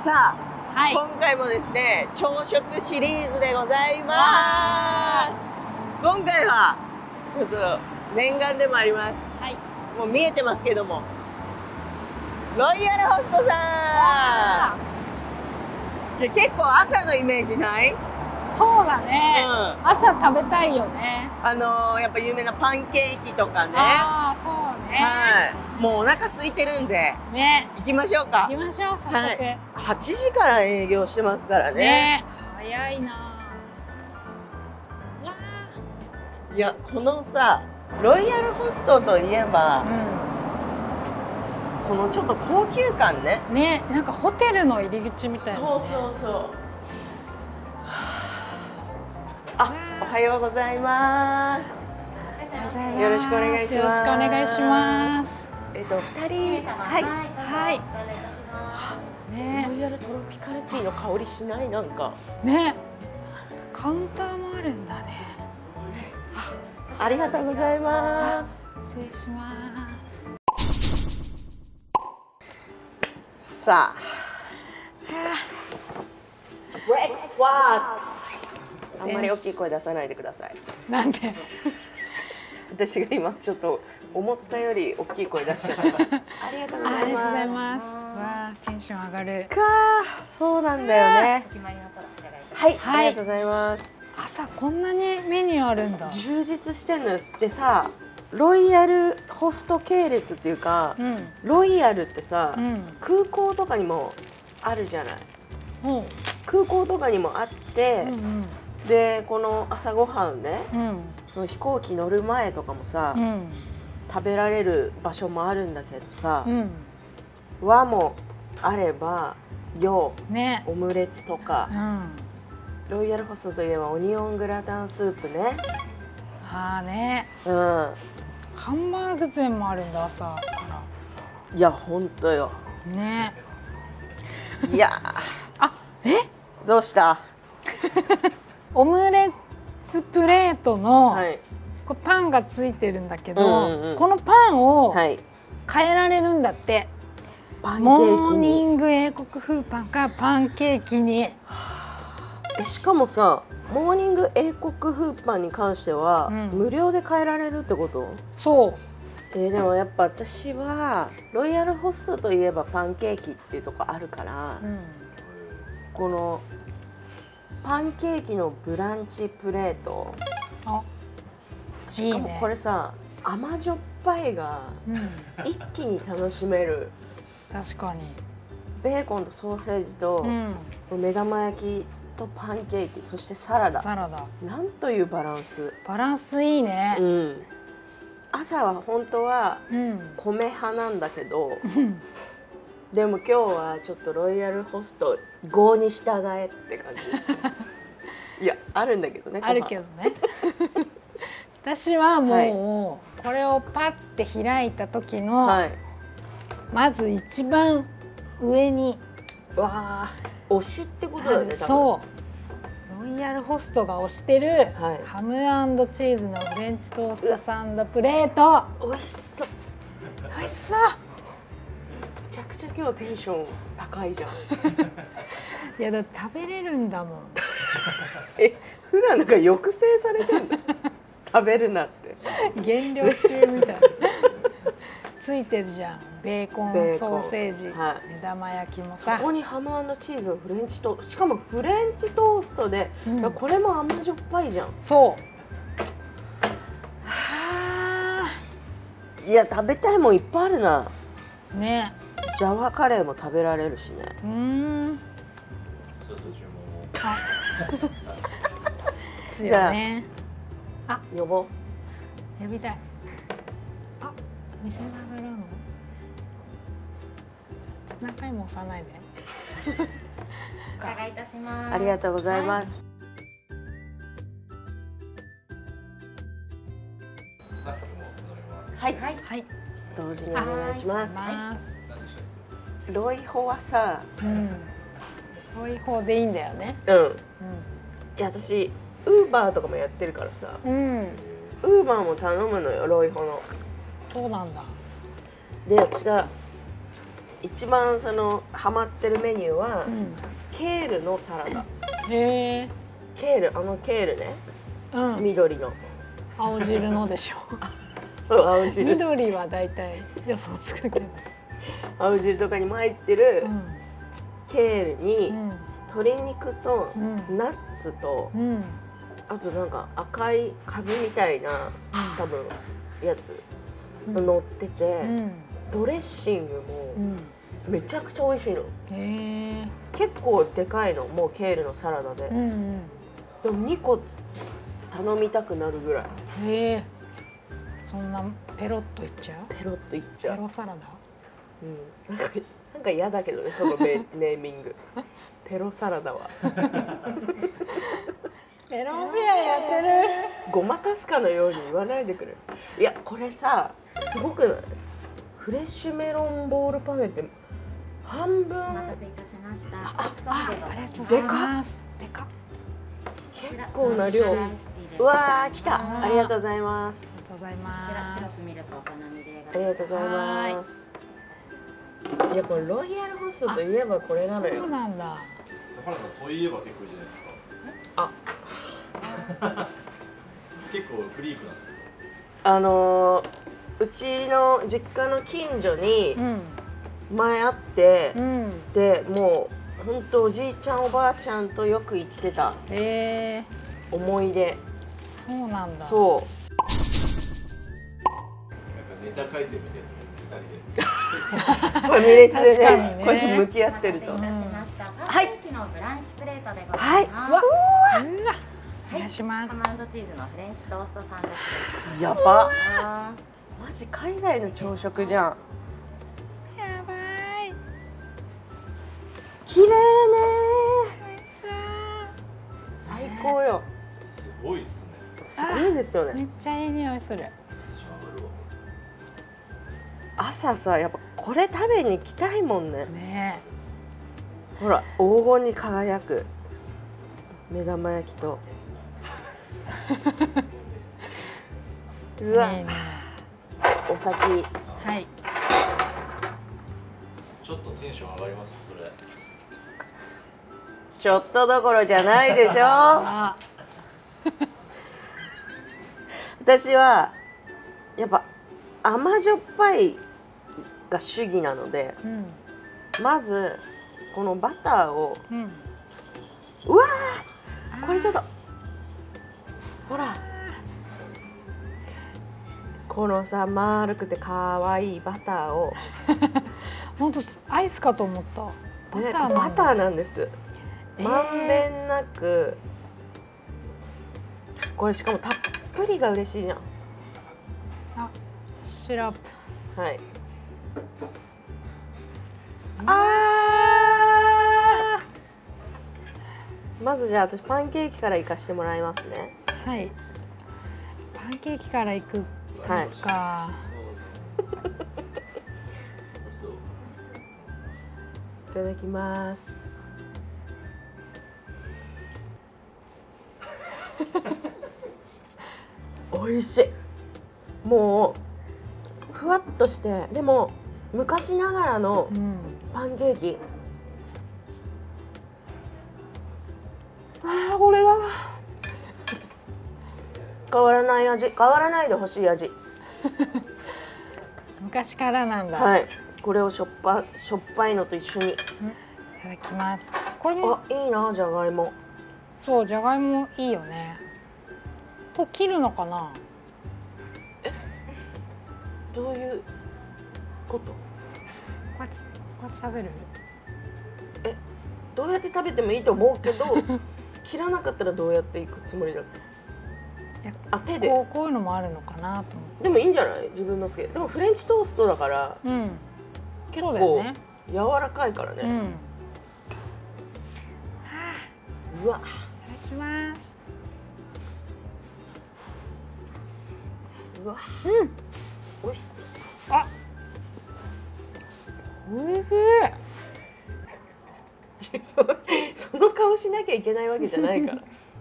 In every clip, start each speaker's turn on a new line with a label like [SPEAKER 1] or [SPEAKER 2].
[SPEAKER 1] さあ、
[SPEAKER 2] はい、
[SPEAKER 1] 今回もですね、朝食シリーズでございます。今回はちょっと念願でもあります。
[SPEAKER 2] はい、
[SPEAKER 1] もう見えてますけども、ロイヤルホストさん。いや、結構朝のイメージない？
[SPEAKER 2] そうだね、朝食べたいよね。
[SPEAKER 1] やっぱ有名なパンケーキとかね。
[SPEAKER 2] ああ、そうね。
[SPEAKER 1] はい。もうお腹空いてるんで、
[SPEAKER 2] ね、
[SPEAKER 1] 行きましょうか。
[SPEAKER 2] 行きましょう、早速。
[SPEAKER 1] はい、8時から営業してますからね。
[SPEAKER 2] ね、早いな。わ
[SPEAKER 1] あ。いや、このさ、ロイヤルホストといえば、このちょっと高級感ね。
[SPEAKER 2] ね、なんかホテルの入り口みたいな、ね。
[SPEAKER 1] そうそうそう。あ、おはようございます。よろしくお願いします。
[SPEAKER 2] よろしくお願いします。
[SPEAKER 1] 2人、はい。
[SPEAKER 2] はい。ね、
[SPEAKER 1] ロイヤルトロピカルティーの香りしない？なんか。
[SPEAKER 2] ね。カウンターもあるんだね。
[SPEAKER 1] ありがとうございます。
[SPEAKER 2] 失礼します。
[SPEAKER 1] さあ。ブレックファースト。あんまり大きい声出さないでください。
[SPEAKER 2] なんで？
[SPEAKER 1] 私が今ちょっと思ったより大きい声出しちゃった。ありがとうございます。
[SPEAKER 2] ありがとうございます。わあ、テンション上がる。
[SPEAKER 1] かあ、そうなんだよね。はい、ありがとうございます。
[SPEAKER 2] 朝こんなにメニューあるんだ。
[SPEAKER 1] 充実してんのよ。でさ、ロイヤルホスト系列っていうか、ロイヤルってさ、空港とかにもあるじゃない。空港とかにもあって。でこの朝ごはんね、その飛行機乗る前とかもさ、食べられる場所もあるんだけどさ、和もあれば洋、ね、オムレツとか、ロイヤルホストといえばオニオングラタンスープね。
[SPEAKER 2] ああね、ハンバーグ膳もあるんだ朝から。
[SPEAKER 1] いや本当よ
[SPEAKER 2] ね。
[SPEAKER 1] いやどうした？
[SPEAKER 2] オムレツプレートのこれパンがついてるんだけど、このパンを変えられるんだって。
[SPEAKER 1] パンケーキに。
[SPEAKER 2] モーニング英国風パンかパンケーキに。
[SPEAKER 1] しかもさ、モーニング英国風パンに関しては、無料で変えられるってこと？
[SPEAKER 2] そう。
[SPEAKER 1] でもやっぱ私はロイヤルホストといえばパンケーキっていうとこあるから、このパンケーキのブランチプレート。しかもこれさ、甘じょっぱいが一気に楽しめる。
[SPEAKER 2] 確かに。
[SPEAKER 1] ベーコンとソーセージと目玉焼きとパンケーキ、そしてサラダ。なんというバランス。
[SPEAKER 2] バランスいいね。
[SPEAKER 1] 朝は本当は米派なんだけど、でも今日はちょっとロイヤルホスト郷に従えって感じですね。いや、あるんだけどね。
[SPEAKER 2] あるけどね。私はもうこれをパッて開いた時の、まず一番上に、
[SPEAKER 1] わあ、推しってことだね。
[SPEAKER 2] そう。ロイヤルホストが推してるハム&チーズのフレンチトーストサンドプレート。
[SPEAKER 1] 美味しそう。
[SPEAKER 2] 美味しそう。
[SPEAKER 1] めちゃくちゃ今日テンション高いじゃん。
[SPEAKER 2] いやだって食べれるんだもん。
[SPEAKER 1] 普段なんか抑制されてんだ。食べるなって。
[SPEAKER 2] 減量中みたいな。ついてるじゃん。ベーコン、ソーセージ、目玉焼きもさ。
[SPEAKER 1] そこにハム&チーズのフレンチトースト、しかもフレンチトーストで、これも甘じょっぱいじゃん。そう。いや、食べたいもんいっぱいあるな。ね。ジャワカレーも食べられるしね。じゃあ、呼ぼう。
[SPEAKER 2] 呼びたい。あ、店の油の。何回も押さないで。
[SPEAKER 3] お伺いいたします。
[SPEAKER 1] ありがとうございます。はい。はい。同時にお願いします。ロイホはさ、
[SPEAKER 2] ロイホでいいんだよね。
[SPEAKER 1] いや、私ウーバーとかもやってるからさ、ウーバーも頼むのよ、ロイホの。
[SPEAKER 2] そうなんだ。
[SPEAKER 1] で、私が一番そのハマってるメニューは、ケールのサラダ。
[SPEAKER 2] へえ。
[SPEAKER 1] ケール、ケールね、緑の
[SPEAKER 2] 青汁のでしょ。
[SPEAKER 1] そう、青汁。
[SPEAKER 2] 緑はだいたい予想つくけど、
[SPEAKER 1] 青汁とかにも入ってるケールに鶏肉とナッツと、あとなんか赤いカブみたいな多分やつが乗ってて、ドレッシングもめちゃくちゃ美味しいの。結構でかいの、もうケールのサラダで。でも2個頼みたくなるぐらい。
[SPEAKER 2] そんなペロッといっちゃう？
[SPEAKER 1] ペロッといっちゃう。
[SPEAKER 2] ペロサラダ？
[SPEAKER 1] なんか嫌だけどね、そのネーミング。ペロサラダは。
[SPEAKER 2] メロンフェアやってる。
[SPEAKER 1] ごまかすかのように言わないでくれ。いや、これさ、すごくない？フレッシュメロンボールパフェって半分。
[SPEAKER 3] お待たせいたしました。
[SPEAKER 2] ありがとうございます。でか。
[SPEAKER 1] 結構な量。うわー、来た。ありがとうございます。
[SPEAKER 2] ありがとうございます。
[SPEAKER 3] シロップミルクお好みで。
[SPEAKER 1] ありがとうございます。いや、これロイヤルホストといえばこれなのよ。
[SPEAKER 2] そうなんだ。
[SPEAKER 4] 坂原さんといえば結構いいじゃないですか。結構フリークなんですよ。
[SPEAKER 1] うちの実家の近所に前あって、でもう本当おじいちゃんおばあちゃんとよく行ってた思い出。
[SPEAKER 2] そうなんだ。
[SPEAKER 1] そう。
[SPEAKER 4] なんかネタ書いてるみたいです。2人で。
[SPEAKER 1] ファミレスでね、こうやって向き合ってると。
[SPEAKER 3] はい。パンケーキのブランチプレートでございます。
[SPEAKER 1] はい。
[SPEAKER 2] お願いします。
[SPEAKER 3] ハム&チーズのフレンチトーストサンドイッチ。
[SPEAKER 1] やば。マジ海外の朝食じゃん。
[SPEAKER 2] やばい。
[SPEAKER 1] 綺麗ね。最高よ。
[SPEAKER 4] すごいっすね。
[SPEAKER 1] すごいですよね。
[SPEAKER 2] めっちゃいい匂いする。
[SPEAKER 1] 朝さ、やっぱこれ食べに行きたいもんね。
[SPEAKER 2] ね
[SPEAKER 1] え。ほら、黄金に輝く目玉焼きと。うわ。お先。
[SPEAKER 2] はい。
[SPEAKER 4] ちょっとテンション上がります、それ。
[SPEAKER 1] ちょっとどころじゃないでしょ。私はやっぱ甘じょっぱいが主義なので、まずこのバターを、うわー、これちょっとほら、このさ丸くて可愛いバターを
[SPEAKER 2] 本当アイスかと思った。
[SPEAKER 1] バターなんです。まんべんなく、これしかもたっぷりが嬉しいじゃん。
[SPEAKER 2] あ、シラップ。
[SPEAKER 1] はい。まずじゃあ私パンケーキから行かしてもらいますね。
[SPEAKER 2] はい。パンケーキから行くか。
[SPEAKER 1] はい。いただきます。美味しい。もうふわっとしてでも昔ながらのパンケーキ。ああ、これだ。変わらない味、変わらないでほしい味。
[SPEAKER 2] 昔からなんだ。
[SPEAKER 1] はい。これをしょっぱいのと一緒に。い
[SPEAKER 2] ただきます。これも
[SPEAKER 1] いいな、じゃがいも。
[SPEAKER 2] そう、じゃがいもいいよね。これ切るのかな。
[SPEAKER 1] どういうこと？
[SPEAKER 2] こうやって食べる？
[SPEAKER 1] どうやって食べてもいいと思うけど切らなかったらどうやっていくつもりだった？手で。
[SPEAKER 2] こういうのもあるのかなと思って。
[SPEAKER 1] でもいいんじゃない？自分の好きで。でもフレンチトーストだから、結構柔らかいからね。うわ、
[SPEAKER 2] いただきます。
[SPEAKER 1] うわ、美味しそう。
[SPEAKER 2] あ、おいしい。
[SPEAKER 1] その顔しなきゃいけないわけじゃないから。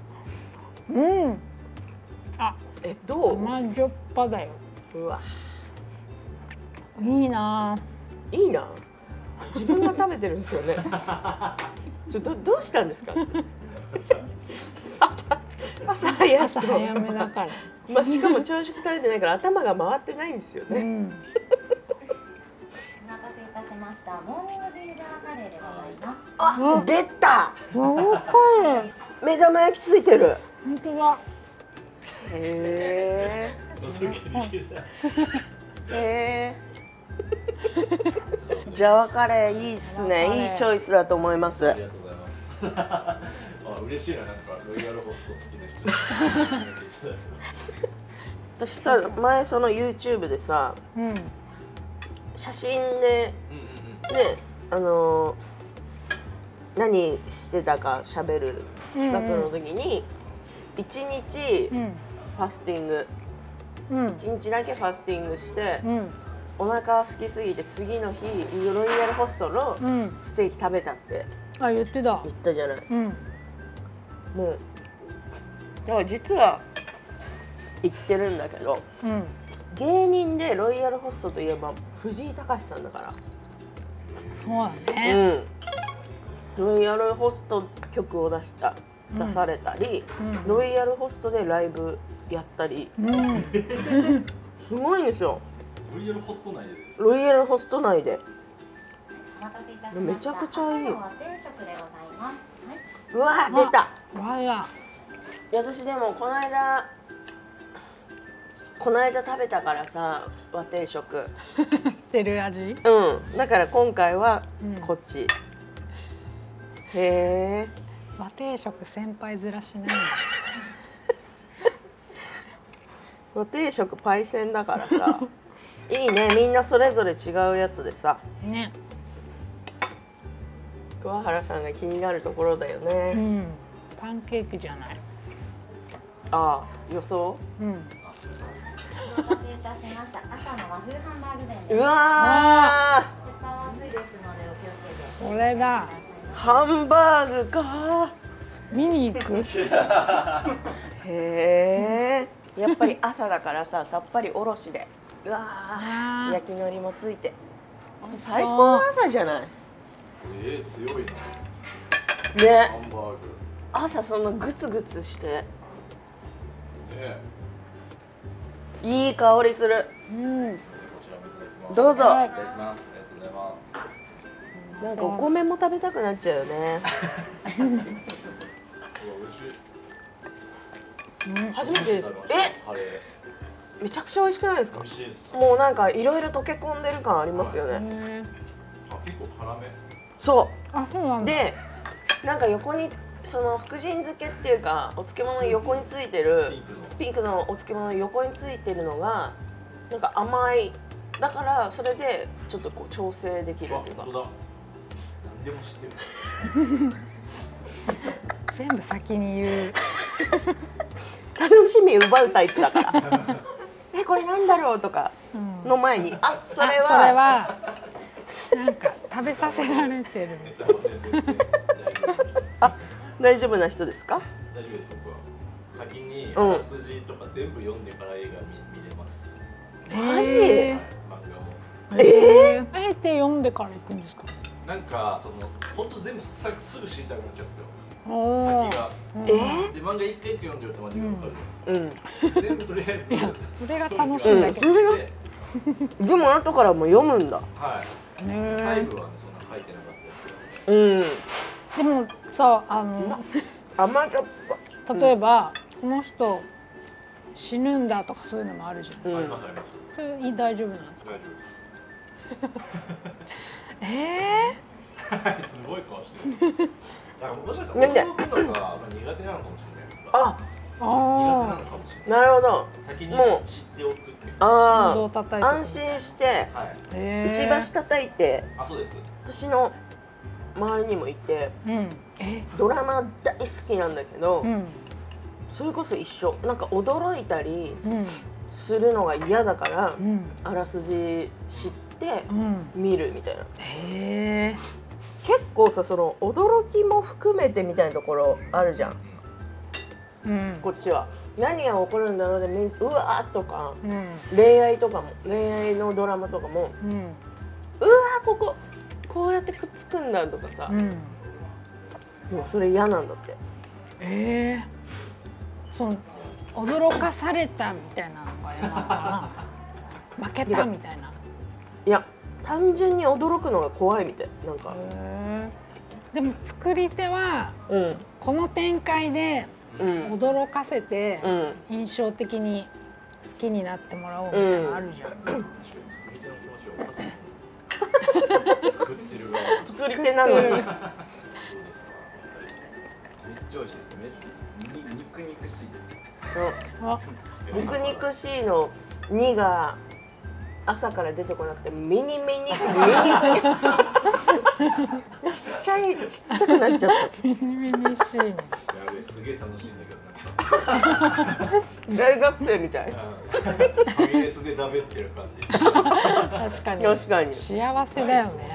[SPEAKER 1] どう？
[SPEAKER 2] 甘じょっぱだよ。
[SPEAKER 1] うわ、
[SPEAKER 2] いいな。
[SPEAKER 1] いいな。 自分が食べてるんですよね。どうしたんですか。朝早
[SPEAKER 2] 朝早めだから。
[SPEAKER 1] まあしかも朝食食べてないから頭が回ってないんですよね。
[SPEAKER 3] お待たせいたしました。モーニングビールジャーカレーでございます。
[SPEAKER 1] あ、出た。
[SPEAKER 2] そう
[SPEAKER 1] 目玉焼きついてる。
[SPEAKER 2] 本当だ。
[SPEAKER 1] へえ。ジャワカレーいいっすね。いいチョイスだと思います。
[SPEAKER 4] ありがとうございます。あ、嬉しいな、なんかロイヤルホスト好きな人。
[SPEAKER 1] 私さ、前その YouTube でさ、写真でね、何してたか喋る企画の時に1日ファスティング、1日だけファスティングして、お腹空きすぎて次の日ロイヤルホストのステーキ食べたって
[SPEAKER 2] 言ってた
[SPEAKER 1] じゃない。もうだから実は言ってるんだけど、芸人でロイヤルホストといえば藤井隆さんだから。
[SPEAKER 2] そうだね。
[SPEAKER 1] ロイヤルホスト曲を出されたり、ロイヤルホストでライブやったり、すごいんですよ。
[SPEAKER 4] ロイヤルホスト内で。
[SPEAKER 1] ロイヤルホスト内で。
[SPEAKER 3] お待たせいたしました。
[SPEAKER 1] めちゃくちゃいい。
[SPEAKER 3] 朝の和定食でございます。
[SPEAKER 1] うわ、出た。私でもこの間食べたからさ、和定食。
[SPEAKER 2] 出る味？
[SPEAKER 1] だから今回はこっち。へえ。
[SPEAKER 2] 和定食先輩面しない。
[SPEAKER 1] 和定食パイセンだからさ。いいね、みんなそれぞれ違うやつでさ。
[SPEAKER 2] ね。
[SPEAKER 1] 桑原さんが気になるところだよね。
[SPEAKER 2] パンケーキじゃない。
[SPEAKER 1] ああ、予想？
[SPEAKER 3] お待たせいたしました。朝の和風ハンバーグ弁です。
[SPEAKER 1] うわ
[SPEAKER 3] ー。鉄板は熱いですのでお気をつけて。
[SPEAKER 2] これだ。
[SPEAKER 1] ハンバーグか。
[SPEAKER 2] 見に行く。
[SPEAKER 1] へえ。やっぱり朝だからさ、さっぱりおろしで。うわ、焼き海苔もついて。最高の朝じゃない。
[SPEAKER 4] 強いな。
[SPEAKER 1] ね。
[SPEAKER 4] ハンバーグ。
[SPEAKER 1] 朝そんなグツグツして。いい香りする。どうぞ。なんかお米も食べたくなっちゃうよね。初めてです。めちゃくちゃ美味しくないですか。もうなんかいろいろ溶け込んでる感ありますよね。
[SPEAKER 4] 結構辛め。
[SPEAKER 1] そう。
[SPEAKER 2] あ、そうなんだ。
[SPEAKER 1] で、なんか横にその福神漬けっていうかお漬物の横についてるピンクのお漬物の横についてるのがなんか甘い。だからそれでちょっとこう調整できるっていうか。
[SPEAKER 4] 何でも知ってる。
[SPEAKER 2] 全部先に言う。
[SPEAKER 1] 楽しみ奪うタイプだから。これなんだろうとかの前に、それは
[SPEAKER 2] なんか食べさせられてる。
[SPEAKER 1] 大丈夫な人ですか？
[SPEAKER 4] 大丈夫です。僕は先にあらすじとか全部読んでから映画見れます。
[SPEAKER 1] マジ？
[SPEAKER 4] 漫画も。
[SPEAKER 2] あえて読んでから行くんですか？
[SPEAKER 4] なんかその本当全部すぐ知りたくなっちゃうんですよ。先が。で漫画一回一回読んでるとマジでわかるじゃないですか。全部とりあえず。
[SPEAKER 2] それが楽しいんだけど。
[SPEAKER 1] でも後からも読むんだ。
[SPEAKER 4] はい。タイムはねそんな書いてなかったです
[SPEAKER 2] けど。でもさ
[SPEAKER 1] 甘じょっ
[SPEAKER 2] ぱ。例えばこの人死ぬんだとかそういうのもあるじゃん。
[SPEAKER 4] ありますあります。
[SPEAKER 2] それ大丈夫なんですか？
[SPEAKER 4] 大丈夫です。すごい顔してる。もしかしたら男の子とか苦手なのかもしれないです。苦手なのかもしれない。
[SPEAKER 1] なるほど。
[SPEAKER 4] 先に知っておくっていう。
[SPEAKER 1] 安心して石橋叩いて。
[SPEAKER 4] そうです。
[SPEAKER 1] 私の周りにもいて、ドラマ大好きなんだけど、それこそ一緒。なんか驚いたりするのが嫌だから、あらすじ知って見るみたいな。結構さ、その驚きも含めてみたいなところあるじゃん。こっちは何が起こるんだろうで、うわーとか、恋愛とかも、恋愛のドラマとかも、うわーここうやってくっつくんだとかさ、でもそれ嫌なんだって。
[SPEAKER 2] その驚かされたみたいなのが嫌なのかな。負けたみたいな。
[SPEAKER 1] いや単純に驚くのが怖いみたいなんか。
[SPEAKER 2] でも作り手は、この展開で驚かせて、印象的に好きになってもらおうみたいなのあるじゃん。
[SPEAKER 1] 作り手なのに。めっ
[SPEAKER 4] ちゃ美味しいですね。肉肉しいです。
[SPEAKER 1] 肉肉しいの2が朝から出てこなくてミニミニちっちゃくなっちゃった。
[SPEAKER 2] ミニミニしいね。
[SPEAKER 4] やべすげえ楽しいんだけ
[SPEAKER 1] ど大学生みたい。
[SPEAKER 4] ファミレスで食べてる感じ。
[SPEAKER 2] 確かに。
[SPEAKER 1] 確かに。
[SPEAKER 2] 幸せだよね。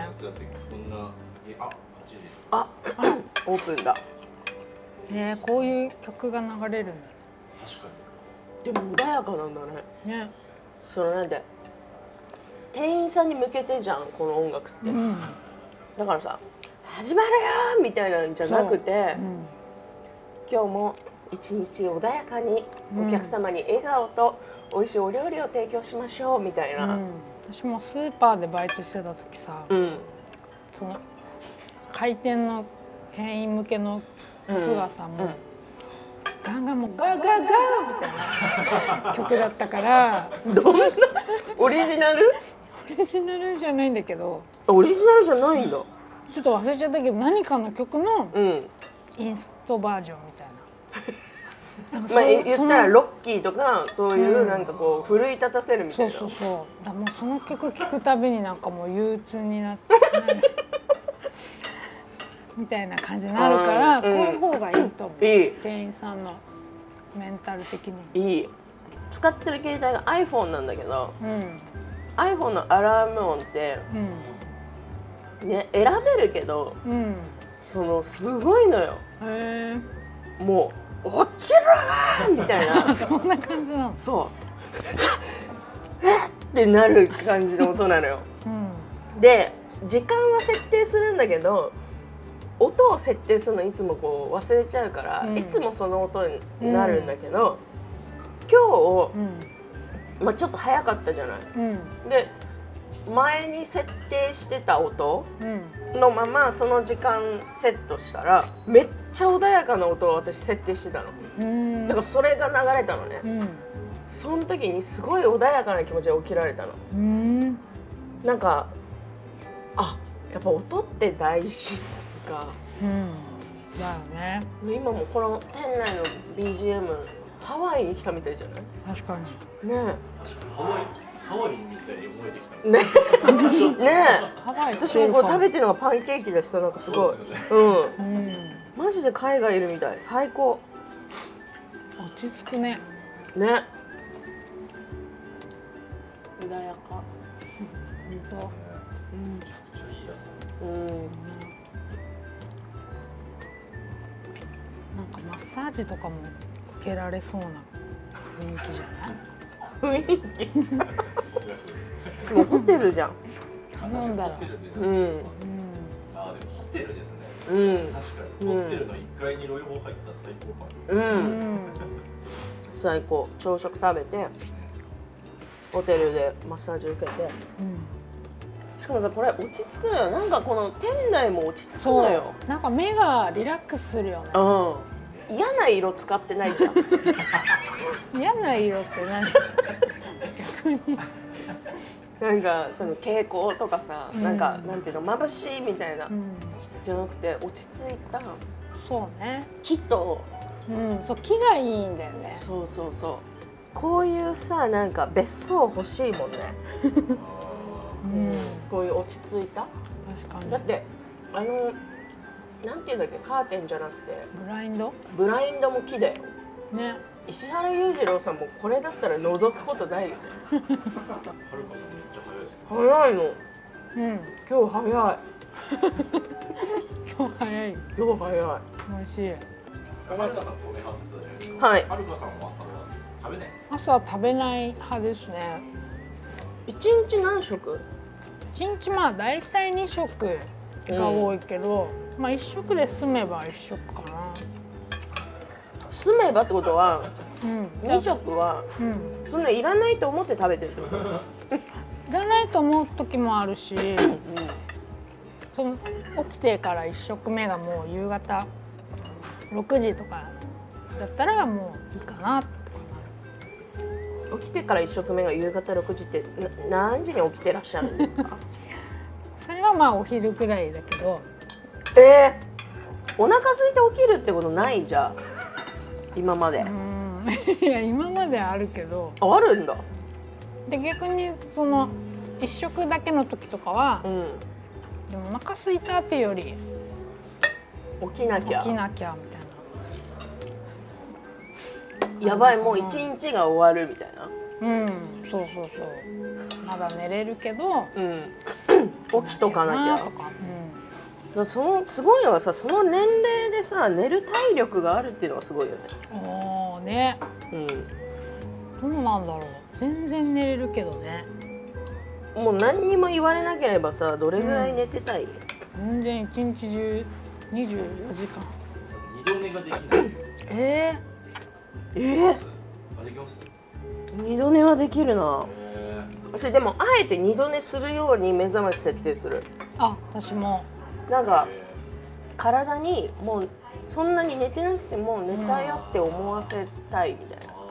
[SPEAKER 1] あ、オープンだ。
[SPEAKER 2] こういう曲が流れるんだ。
[SPEAKER 4] 確か
[SPEAKER 1] に。でも穏やかなんだね。
[SPEAKER 2] ね。
[SPEAKER 1] そのなんで店員さんに向けてじゃんこの音楽って。だからさ始まるよみたいなんじゃなくて、今日も一日穏やかにお客様に笑顔と美味しいお料理を提供しましょうみたいな。
[SPEAKER 2] 私もスーパーでバイトしてた時さ、その開店の店員向けの曲がさ、もうガンガンもうガーガーガーみたいな曲だったから。
[SPEAKER 1] どんなオリジナル？
[SPEAKER 2] オリジナルじゃないんだけど。
[SPEAKER 1] オリジナルじゃないんだ。
[SPEAKER 2] ちょっと忘れちゃったけど何かの曲のインストバージョンみたいな。
[SPEAKER 1] まあ言ったらロッキーとかそういうなんかこう奮い立たせるみたいな。
[SPEAKER 2] そう。だもうその曲聴くたびになんかもう憂鬱になってみたいな感じになるから、この方がいいと思う。店員さんのメンタル的に。
[SPEAKER 1] いい。使ってる携帯が iPhone なんだけど、iPhone のアラーム音って、ね選べるけど、そのすごいのよ。もう起きろーみたいな。
[SPEAKER 2] そんな感じなの。
[SPEAKER 1] そう。ってなる感じの音なのよ。で時間は設定するんだけど。音を設定するのいつもこう忘れちゃうから、いつもその音になるんだけど、今日、まあちょっと早かったじゃない。で前に設定してた音のままその時間セットしたらめっちゃ穏やかな音を私設定してたの。だからそれが流れたのね。その時にすごい穏やかな気持ちで起きられたの。なんかあやっぱ音って大事。だよ
[SPEAKER 2] ね。
[SPEAKER 1] 今もこの店内の BGM ハワイに来たみたいじゃない？
[SPEAKER 2] 確かに。
[SPEAKER 1] ね。
[SPEAKER 4] ハワイみたいに思えてきた。
[SPEAKER 1] ね。私もこれ食べてるのがパンケーキでした。なんかすごい。マジで海外いるみたい。最高。
[SPEAKER 2] 落ち着くね。
[SPEAKER 1] ね。穏やか。
[SPEAKER 2] 本当。
[SPEAKER 4] めちゃくちゃいいやつ。
[SPEAKER 2] なんかマッサージとかも受けられそうな雰囲気じゃ
[SPEAKER 1] ない？雰囲気。もうホテルじゃん。
[SPEAKER 2] なんだろう。
[SPEAKER 4] あでもホテルですね。確かにホテルの1階にロイホー入ってたら最高かも。
[SPEAKER 1] 最高。朝食食べてホテルでマッサージ受けて。しかもさこれ落ち着くのよ。なんかこの店内も落ち着くのよ。
[SPEAKER 2] なんか目がリラックスするよね。
[SPEAKER 1] 嫌な色使ってないじゃん。
[SPEAKER 2] 嫌な色って何？逆に。
[SPEAKER 1] なんかその蛍光とかさ、なんかなんていうの眩しいみたいな、じゃなくて落ち着いた。
[SPEAKER 2] そうね。
[SPEAKER 1] 木と、
[SPEAKER 2] そう木がいいんだよね。
[SPEAKER 1] そう。こういうさなんか別荘欲しいもんね。こういう落ち着いた。
[SPEAKER 2] 確かに。
[SPEAKER 1] だってなんていうんだっけカーテンじゃなくて
[SPEAKER 2] ブラインド
[SPEAKER 1] も木だよ。
[SPEAKER 2] ね。
[SPEAKER 1] 石原裕次郎さんもこれだったら覗くことないよね。
[SPEAKER 4] はるかさんめっちゃ早いですね。
[SPEAKER 1] 早いの。今日早い。
[SPEAKER 2] 今日早い。
[SPEAKER 1] 美味しい。
[SPEAKER 4] はるかさん米派って言ってたじゃないですか。はるかさんは朝は食べないんですか？
[SPEAKER 2] 朝は食べない派ですね。
[SPEAKER 1] 一日何食？
[SPEAKER 2] 一 1日まあ大体2食が多いけど、まあ1食で済めば1食かな。
[SPEAKER 1] 済めばってことは、2食は、そんないらないと思って食べてるってこと？
[SPEAKER 2] いらないと思う時もあるし、その起きてから1食目がもう夕方6時とかだったらもういいかなとか
[SPEAKER 1] なる。起きてから1食目が夕方6時って何時に起きてらっしゃるんですか？
[SPEAKER 2] それはまあお昼くらいだけど。
[SPEAKER 1] お腹空いて起きるってことないじゃん今まで。
[SPEAKER 2] いや今まであるけど。
[SPEAKER 1] あるんだ。
[SPEAKER 2] で逆にその1食だけの時とかは、でもお腹空いたっていうより
[SPEAKER 1] 起きなきゃ
[SPEAKER 2] みたいな。
[SPEAKER 1] やばい、もう一日が終わるみたいな。
[SPEAKER 2] そうそうそう。まだ寝れるけど、
[SPEAKER 1] 起きとかなきゃとか。そのすごいのはさ、その年齢でさ寝る体力があるっていうのがすごいよね。
[SPEAKER 2] どうなんだろう。全然寝れるけどね。
[SPEAKER 1] もう何にも言われなければさ、どれぐらい寝てたい？
[SPEAKER 2] 全然一日中24時間。
[SPEAKER 4] 二度寝ができない。できます？
[SPEAKER 1] 二度寝はできるな。私でもあえて二度寝するように目覚まし設定する。
[SPEAKER 2] 私も。
[SPEAKER 1] なんか体にもうそんなに寝てなくても寝たよって思わせたいみたいな。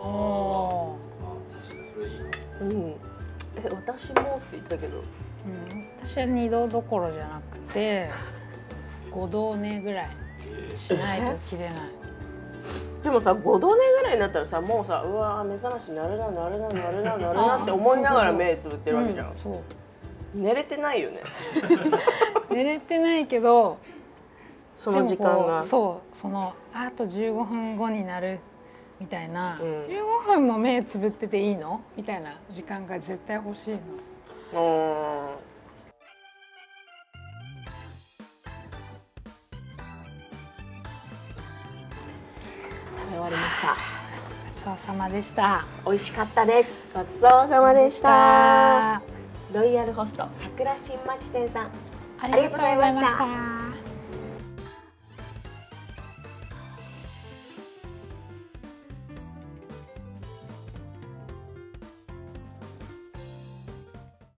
[SPEAKER 1] 私もって言ったけど、
[SPEAKER 2] 私は2度どころじゃなくて5度寝ぐらいしないと起きれない。
[SPEAKER 1] でもさ、5度寝ぐらいになったらさ、もうさ、うわー目覚まし鳴るなって思いながら目つぶってるわけじゃん。寝れてないよね。
[SPEAKER 2] 寝れてないけど、
[SPEAKER 1] その時間が
[SPEAKER 2] そのあと15分後になるみたいな、15分も目つぶってていいのみたいな時間が絶対欲しいの。終わりました。ごちそうさまでした。
[SPEAKER 1] 美味しかったです。ごちそうさまでした。ロイヤルホスト桜新町店さん、ありがとうございました。